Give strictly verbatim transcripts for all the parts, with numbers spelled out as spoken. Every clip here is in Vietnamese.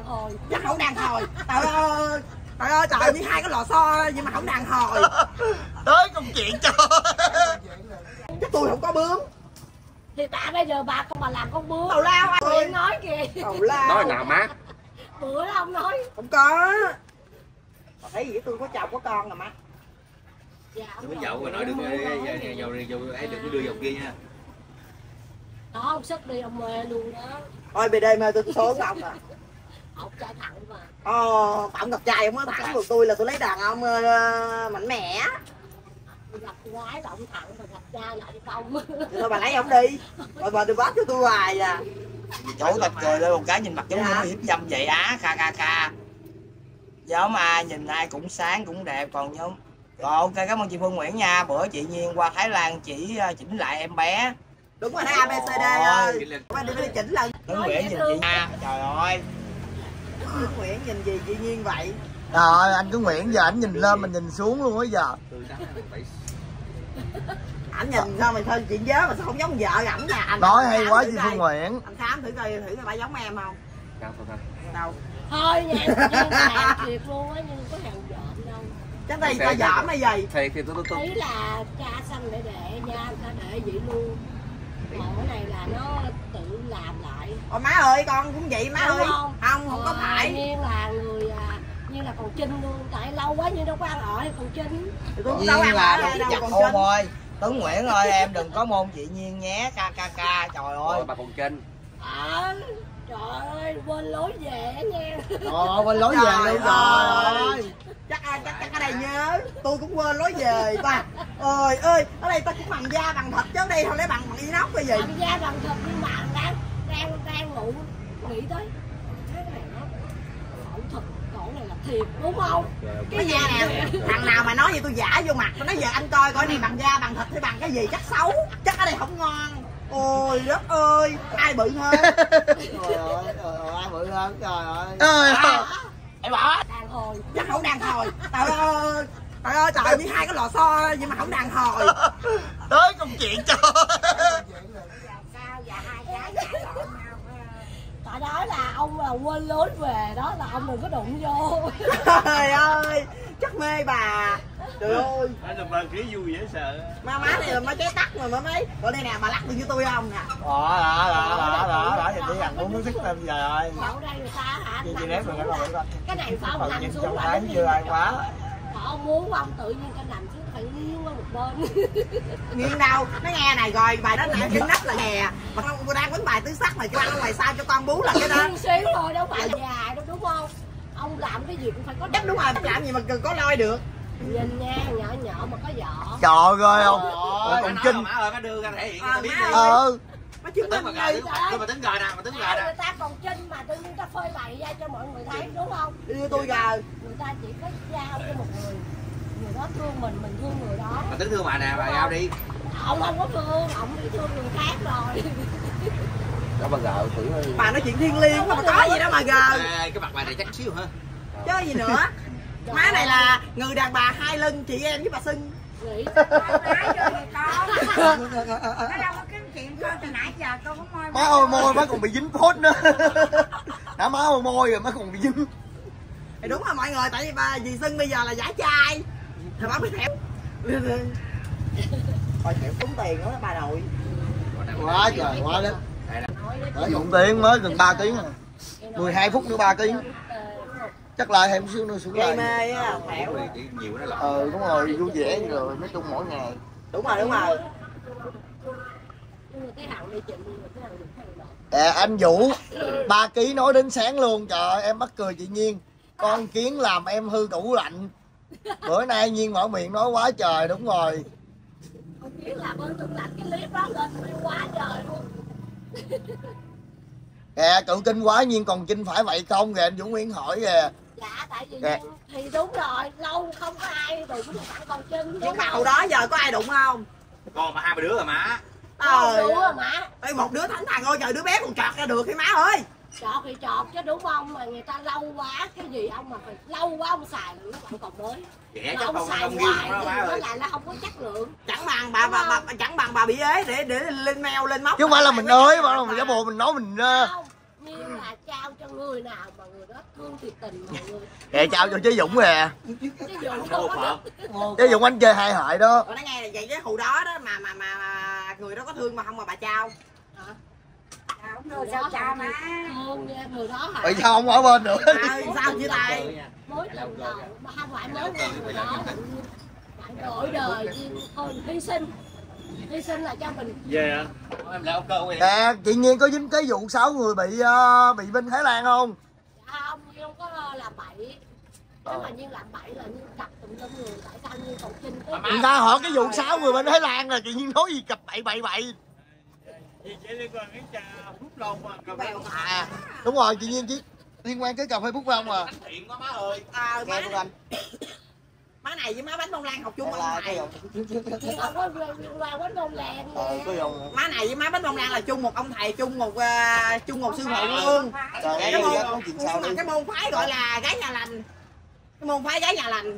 hồi. Chắc không đàn hồi. Trời ơi, trời ơi, trời như hai cái lò xo nhưng mà không đàn hồi. Tới công chuyện cho. Chắc tôi không có bướm. Thì tại bây giờ bà con bà làm con bướm. Tào lao anh Quyền nói kìa. Tào lao. Nói nào má? Bữa đó ông nói. Không có. Bà thấy gì tôi có chồng có con rồi má. Dạ, Đừng có dậu rồi nói đừng dầu dầu ấy đừng có đưa dầu kia nha. Đó ông sức đi ông mê luôn đó. Thôi bê đê mê tôi sướng ông à. Ông trai thẳng mà. Ờ, Phạm gặp trai ông mới thẳng được tôi là tôi lấy đàn ông uh, mạnh mẽ. Gặp gái là ông thẳng mà gặp trai là ông không. Thôi bà lấy ông đi. Rồi bà đừng bắt cho tôi hoài à. Chỗ tập cười lên một cái nhìn mặt giống như hiếp dâm vậy á, kha kha kha. Giống ai nhìn ai cũng sáng cũng đẹp còn nhóm. Rồi ok, cảm ơn chị Phương Nguyễn nha. Bữa chị Nhiên qua Thái Lan chỉ chỉnh lại em bé. Đúng rồi, A B C D ơi. Qua đi đi chỉnh lần. Phương Nguyễn nhìn chị nha. Trời ơi. Phương Nguyễn nhìn gì chị Nhiên vậy? Trời anh cứ Nguyễn giờ ảnh nhìn lên mình nhìn xuống luôn á giờ. Ảnh nhìn sao mình thân chuyện nhớ mà sao không giống vợ ảnh nha anh. Nói hay quá chị Phương Nguyễn. Anh khám thử coi thử coi bà giống em không? Đâu. Thôi nha, nhưng mà thiệt luôn á, nhưng có hàng dọn đâu. Chắc đây ta dọn hay gì? Thì thì tôi tôi Ý là cha xanh để để nha, ta để vậy luôn. Còn cái này là nó tự làm lại. Ôi má ơi, con cũng vậy má Đúng ơi. không? Không, không có Ờ, phải. Nhiên là người à, như là còn Trinh luôn, tại lâu quá nhưng đâu có ăn ở thì còn Trinh. Thì tôi cũng Nhiên đâu ăn là ở đồng đây đâu chặt còn ô Trinh. ơi. Tuấn Nguyễn ơi em đừng có môn chị Nhiên nhé, ca ca ca trời ơi. Rồi bà còn trên. Ờ, trời ơi, quên lối về nha. Trời ơi quên lối về luôn rồi. Chắc chắc chắc ở đây nhớ. Tôi cũng quên lối về ba. Ơi ơi, ở đây ta cũng bằng da bằng thịt chứ đây không lẽ bằng bằng inox cái gì? Bằng da bằng thịt nhưng mà đang đang đang ngủ nghĩ tới cái này nó phẫu thuật cổ này là thiệt đúng không? Cái da nè, thằng nào mà nói gì tôi giả vô mặt, tôi nói giờ anh coi coi này bằng da bằng thịt hay bằng cái gì chắc xấu, chắc ở đây không ngon. Ôi đất ơi, ai bự hơn? Trời ơi, trời ơi, ai bự hơn trời ơi. Ơi. Em bỏ. Đàn hồi. Chắc không đàn hồi. Trời ơi. Trời ơi trời như hai cái lò xo nhưng mà không đàn hồi. Tới công chuyện cho. Sao và hai cái nhảy lộn nhau. Tại đó là ông là quên lối về đó là ông đừng có đụng vô. Trời ơi, chắc mê bà. Trời ơi. Anh là bà khí vui dễ sợ. Má má này là má trái tắc rồi má mấy. Còn đây nè bà lắc được như tôi không nè. Đó đó đó đó đó đó thì đi ăn uống nước sức lên trời ơi. Ở đây người ta hả? Chị chị ném rồi cái rồi Cái này phải ông nằm xuống trong là cái nó chưa ai quá. Còn ông muốn ông tự nhiên cái nằm xuống phải nghiêng qua một bên. Nghiêng đâu, nó nghe này rồi bài đó nè chân nắp là hè. Mà không cô đang quấn bài tứ sắc mà kêu ăn ở ngoài sao cho con bú là cái đó. Nghiêng xíu thôi đâu phải dài đâu đúng không? Ông làm cái gì cũng phải có Chắc đúng rồi, làm gì mà cần có lôi được. Nhìn nha, nhỏ nhỏ mà có vỏ. Trời ơi không. Ôi, Còn má Trinh. nói má ơi má đưa ra thể hiện cho Ờ, tao biết má đi. Ờ. Má chứng Mà minh tính mà đi. tôi mà tính rồi nè, mà tính rồi Người nè. ta còn Trinh mà tự nhiên ta phơi bày ra cho mọi người thấy đúng không? Đưa tôi gờ. Người ta chỉ có giao cho một người. Người đó thương mình, mình thương người đó. Mà tính thương bà nè, bà giao đi. Ông không có thương, ông đi thương người khác rồi. Đó bà gợ thử ơi. Bà nói chuyện thiên liêng mà có gì đâu mà gờ. Ê, cái mặt bà này chắc xíu hả? Chứ gì nữa. Má này là người đàn bà hai lưng, chị em với bà xưng. Nghĩ Má ơi môi má còn bị dính phốt nữa. Đã má ơi môi rồi má còn bị dính. Thì đúng rồi mọi người, tại vì bà dì xưng bây giờ là giả trai. Thì bà mới thèm. Thôi thèm tốn tiền đó bà nội. Quá trời quá đất. Đã dụng tiếng mới gần ba tiếng rồi. mười hai phút nữa ba tiếng. Chắc lại thêm xíu nữa xuống Gây lại. mê á, thẻo. Nhiều nó là. Ờ đúng rồi, vui vẻ rồi nói chung mỗi ngày. Đúng rồi, đúng rồi. À, anh Vũ ba ký nói đến sáng luôn, trời ơi em mắc cười chị Nhiên. Con kiến làm em hư tủ lạnh. Bữa nay Nhiên mở miệng nói quá trời, đúng rồi. con kiến làm ơn tủ lạnh cái clip đó lên quá trời luôn. Kìa cự kinh quá Nhiên còn Trinh phải vậy không kìa, anh Vũ Nguyễn hỏi kìa. Dạ tại vì Kìa. thì đúng rồi, lâu không có ai đụng tặng con Trinh. Nhưng mà hồi đó giờ có ai đụng không? Con mà hai ba đứa rồi má. Trời đúng ơi. rồi má. Ê, một đứa thánh thằng ơi, trời đứa bé còn trọt ra được thì má ơi. Chọt thì chọt chứ đúng không, mà người ta lâu quá cái gì ông mà phải lâu quá ông xài nó vẫn còn mới. Ghẻ Mà chắc ông không xài không hoài ghiêng đó thì má nó ơi. lại nó không có chất lượng. Chẳng bằng bà bà, bà, bà chẳng bằng bà bị ế để để lên mail lên móc. Chứ không phải là mình ơi mà mình giả bộ mình nói mình uh... Không, như là trao cho cho người nào mà người đó thương thiệt tình mọi người. Kệ trao cho chế Dũng nè. Cái Dũng đó. Chế Dũng anh chơi hai hại đó. Còn nó nghe là vậy cái hù đó đó mà mà mà, mà người đó có thương mà không mà bà trao. Hả? Không được sao cha má. Thương nha, người đó hả? Tại sao không ở bên nữa? À, sao chia tay? Mới lần đầu mà không phải mới quen người đó. Bạn đổi đời thôi hy sinh. Hy sinh là cho mình. Về hả? Em lại ông cơ quen. Nè, chị Nhiên có dính cái vụ sáu người bị uh, bị binh Thái Lan không? Dạ không, Nhiên không có làm bậy. Nếu mà Nhiên làm bậy là Nhiên cặp tùm lum người, tại sao Nhiên còn chinh tới. Người ta hỏi cái vụ sáu người bên Thái Lan là chị Nhiên nói gì cặp bậy bậy bậy. Chị chỉ liên quan đến trà Phúc Long mà cà phê À, đúng rồi, chị Nhiên chỉ liên quan tới cà phê Phúc Long à. thiện quá má ơi. À, má, Nghe anh. má này với má bánh bông lan học chung Là ông cái thầy. Nhiên không có liên quan đến nông làng. Ờ, có dòng. Má này với má bánh bông lan là chung một ông thầy, chung một uh, chung một sư phụ luôn. Trời Cái ơi, môn, có chuyện sao nhưng mà đi. cái môn phái gọi là gái nhà lành. Cái môn phái gái nhà lành.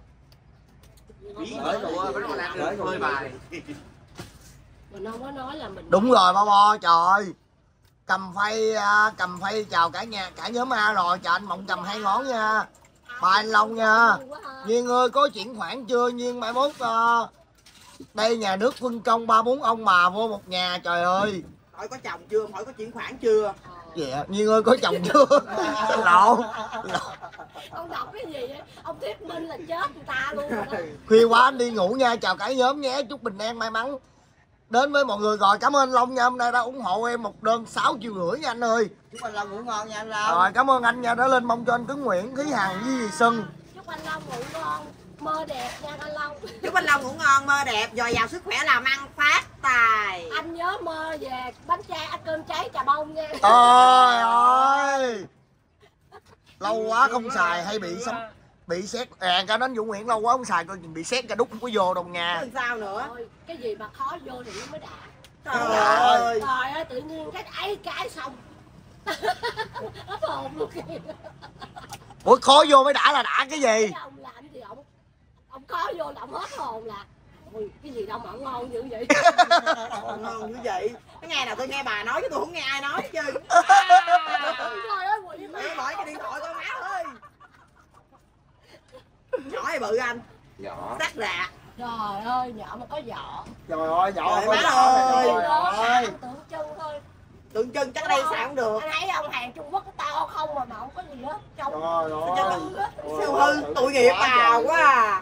Bởi tụi bánh bông lan rồi hơi bài. Mình không có nói là mình. Đúng rồi Bo Bo, trời. Cầm phay à, cầm phay chào cả nhà cả nhóm A rồi, chào anh Mộng cầm hai ngón nha. Ba anh Long nha. Nhiên ơi có chuyển khoản chưa? Nhiên mai mốt uh, đây nhà nước phân công ba bốn ông bà vô một nhà, trời ơi. Hỏi có chồng chưa, hỏi có chuyển khoản chưa. Dạ, yeah. Nhiên ơi có chồng chưa? Lộn. Ông đọc cái gì vậy? Ông thuyết minh là chết người ta luôn rồi đó. Khuya quá anh đi ngủ nha, chào cả nhóm nhé, chúc bình an may mắn đến với mọi người. Rồi cảm ơn Long nha, hôm nay đã ủng hộ em một đơn sáu triệu rưỡi nha anh ơi. Chúc anh Long ngủ ngon nha anh Long. Rồi cảm ơn anh nha, đã lên mong cho anh Tuấn Nguyễn, Thúy Hằng với Dì Xuân. Chúc anh Long ngủ ngon, mơ đẹp nha anh Long. Chúc anh Long ngủ ngon, mơ đẹp, dồi dào sức khỏe, làm ăn phát tài. Anh nhớ mơ về bánh chay ăn cơm cháy Trà Bông nha. Trời ơi, lâu quá không xài hay bị sấm bị xét à, cả đến Vũ Nguyễn lâu quá không xài coi bị xét cả đúc không có vô đâu nha. Chứ sao nữa. Thôi, cái gì mà khó vô thì nó mới đã. Trời ơi. Trời ơi, tự nhiên cái ấy cái xong. Hết hồn luôn kìa. Ủa khó vô mới đã là đã cái gì? Cái ông làm gì ông ông khó vô là ông hết hồn là ui cái gì đâu mà ngon dữ vậy. Ồ, ngon như vậy. Cái ngày nào tôi nghe bà nói chứ tôi không nghe ai nói chứ. Trời ơi quỷ má. Để bỏ cái điện thoại coi má ơi. Nhỏ hay bự anh? Nhỏ. Sắc rạ. Trời ơi nhỏ mà có vỏ. Trời ơi nhỏ Trời má ơi. ơi. Tượng trưng thôi. Tượng trưng chắc ở đây xài không được. Anh thấy ông hàng Trung Quốc to không mà mà không có gì hết. Trong Trời ơi. Siêu hư, tội nghiệp bà quá à.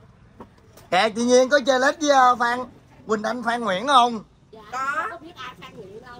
Kệ chị Nhiên có chơi lết với uh, Phan Quỳnh Anh Phan Nguyễn không? dạ, Có. có biết ai Phan Nguyễn đâu.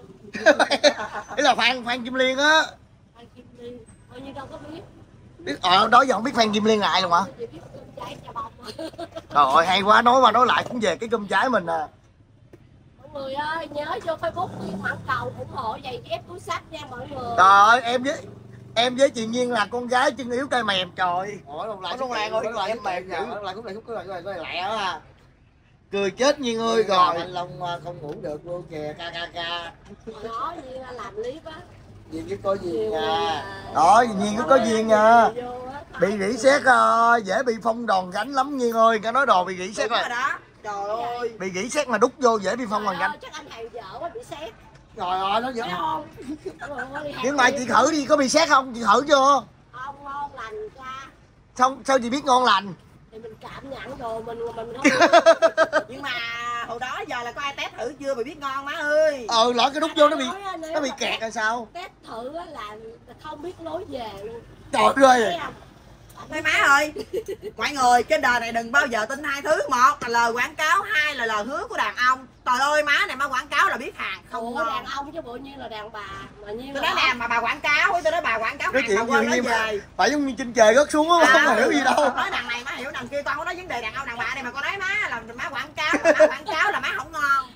Ý là Phan Phan Kim Liên á. Phan Kim Liên coi như đâu có biết. Biết ờ đó giờ không biết Phan Kim Liên lại luôn hả? Chỉ biết cơm cháy Trà Bông. Trời ơi hay quá, nói mà nói lại cũng về cái cơm trái mình à. Mọi người ơi nhớ vô Facebook Nhiên Mãn Cầu ủng hộ giày dép túi xách nha mọi người. Trời ơi em với em với chị Nhiên là con gái chân yếu cây mềm trời. Ủa Long Lan, Long Lan ơi, lại em mềm vậy. Long Lan cũng lại cũng lại lại lẹ á. Cười chết Nhiên ơi rồi. Anh Long không ngủ được luôn kìa, ca ca ca. Hồi đó Nhiên làm clip á. Nhiên cứ có duyên nha. Đó, Nhiên cứ có duyên nha. Bị rỉ sét uh, dễ bị phong đòn gánh lắm Nhiên ơi, cái nói đồ bị rỉ sét Đúng rồi. rồi đó. Trời ơi. Bị rỉ sét mà đút vô dễ bị phong đòn gánh. Chắc anh hàng vợ quá bị sét. Trời ơi nó dữ. Thấy không? Nhưng mà chị thử đi, có bị sét không? Chị thử chưa? Không ngon lành ra. Sao sao chị biết ngon lành? Thì mình cảm nhận rồi mình mình không. Nhưng mà hồi đó giờ là có ai test thử chưa mà biết ngon má ơi. Ờ lỡ cái đút vô nó bị nó bị kẹt rồi sao? Test thử là không biết lối về luôn. Trời ơi. Mấy má ơi, mọi người trên đời này đừng bao giờ tin hai thứ. Một là lời quảng cáo, hai là lời hứa của đàn ông. Trời ơi má này má quảng cáo là biết hàng không Ủa, ngon. đàn ông chứ bộ nhiên là đàn bà mà nhiên Tôi nói nè mà bà quảng cáo, tôi nói bà quảng cáo Nói hàng chuyện bà quên dường nói như về. phải giống như trên trời rớt xuống á, không hiểu gì đâu. Nói đằng này má hiểu đằng kia, con không nói vấn đề đàn ông đàn bà này mà con nói má là má quảng cáo, má quảng cáo là má không ngon.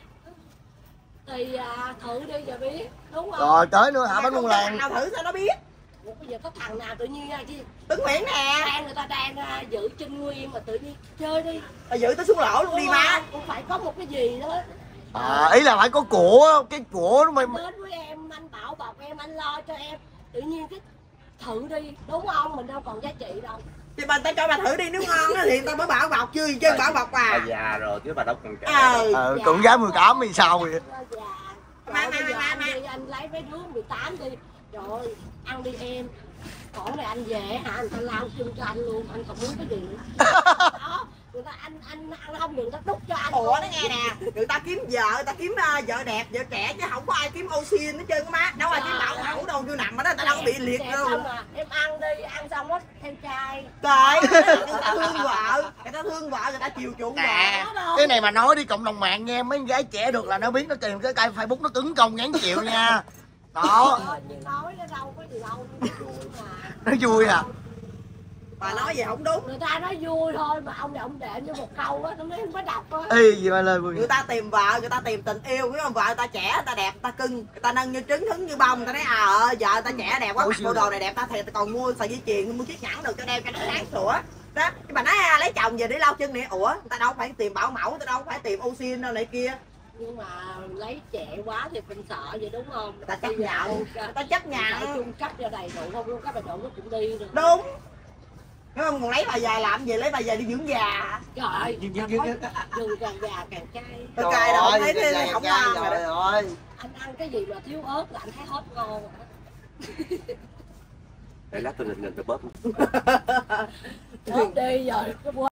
thì à, thử đi giờ biết đúng không? Rồi tới nữa hả bánh bông lan. Nào thử sao nó biết. Ủa, bây giờ có thằng nào tự nhiên chứ Tuấn Nguyễn nè. đang người ta đang à, giữ Trinh Nguyên mà tự nhiên chơi đi. Bà giữ tới xuống lỗ luôn đi má. Cũng phải có một cái gì đó. À, ý là phải có của, cái của nó mới Đến với em anh bảo bọc em, anh lo cho em, tự nhiên cái thử đi đúng không, mình đâu còn giá trị đâu. Thì bà ta cho bà thử đi, nếu ngon á thì người ta mới bảo bọc chứ chứ bảo bọc Bà à. già rồi chứ bà đâu còn trẻ. Ờ. ờ, con gái mười tám thì sao vậy? Dạ. Má, Rồi bây má, giờ má, anh má. đi anh lấy mấy đứa mười tám đi, trời ơi, ăn đi em. Còn này anh về hả, anh ta lao chân cho anh luôn, anh còn muốn cái gì nữa. Đó, người ta anh anh ăn không được, người ta đút cho anh. Ủa nó nghe nè, người ta kiếm vợ, người ta kiếm uh, vợ đẹp, vợ trẻ chứ không có ai kiếm ô xin hết trơn á má. Đâu ai kiếm bảo mẫu đâu, vô nằm ở đó, người ta đâu có bị liệt đâu. À. Em ăn đi, ăn xong hết theo trai. Trời, người ta thương vợ, người ta thương vợ, người ta chiều chuộng vợ. Cái này mà nói đi cộng đồng mạng nghe, mấy gái trẻ được là nó biết nó tìm cái cây Facebook nó cứng công ngán chịu nha. Đó. Nói nó đâu có gì đâu, nó vui mà. Nó vui à. Bà nói gì không đúng. Người ta nói vui thôi mà ông này ông để như một câu á, nó mới không có đọc á. Ê gì mà lời vui. Người ta tìm vợ, người ta tìm tình yêu, biết không? Vợ người ta trẻ, người ta đẹp, người ta cưng, người ta nâng như trứng hứng như bông, người ta nói à ơi vợ người ta trẻ đẹp quá, mặc bộ đồ này đẹp ta thiệt, ta còn mua sợi dây chuyền, mua chiếc nhẫn được cho đeo cho nó sáng sủa. Đó, nhưng mà nói à, lấy chồng về để lau chân nè, ủa, người ta đâu phải tìm bảo mẫu, người ta đâu phải tìm ô xin đâu này kia. Nhưng mà lấy trẻ quá thì mình sợ vậy đúng không? Người ta chấp nhận, người ta chấp nhận. Trung cấp cho đầy đủ không luôn, các bà đủ nó cũng đi rồi. Đúng. Đúng không? Còn lấy bà già làm gì, lấy bà già đi dưỡng già. Trời ơi, đường càng già càng cay. Tôi cay đâu, thấy thế không ngon rồi Trời đó. ơi. Anh ăn cái gì mà thiếu ớt là anh thấy hết ngon rồi đó. Để lát tôi định định tôi bóp. Ớt đi rồi,